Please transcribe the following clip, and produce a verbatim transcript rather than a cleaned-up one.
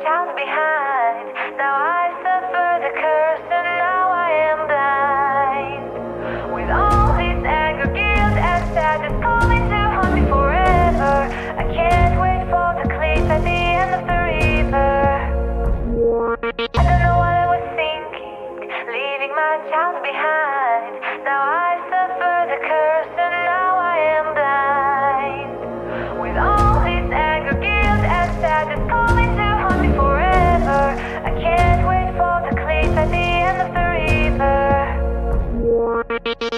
child behind. Now I suffer the curse and now I am blind. With all this anger, guilt and sadness calling to haunt me forever, I can't wait for the cliff at the end of the river. I don't know what I was thinking, leaving my child behind.